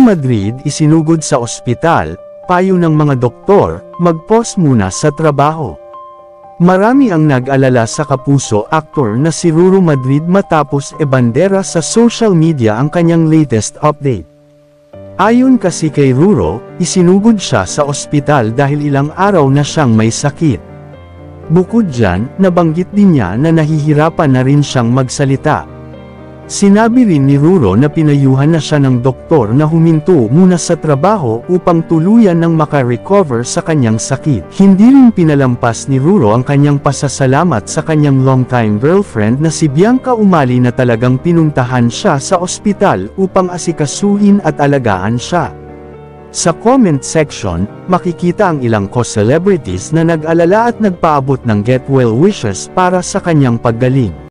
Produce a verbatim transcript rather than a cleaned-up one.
Madrid isinugod sa ospital, payo ng mga doktor, mag-pause muna sa trabaho. Marami ang nag-alala sa kapuso aktor na si Ruro Madrid matapos ebandera sa social media ang kanyang latest update. Ayon kasi kay Ruro, isinugod siya sa ospital dahil ilang araw na siyang may sakit. Bukod dyan, nabanggit din niya na nahihirapan na rin siyang magsalita. Sinabi rin ni Ruro na pinayuhan na siya ng doktor na huminto muna sa trabaho upang tuluyan ng makarecover sa kanyang sakit. Hindi rin pinalampas ni Ruro ang kanyang pasasalamat sa kanyang longtime girlfriend na si Bianca Umali na talagang pinuntahan siya sa ospital upang asikasuhin at alagaan siya. Sa comment section, makikita ang ilang co-celebrities na nag-alala at nagpaabot ng get well wishes para sa kanyang paggaling.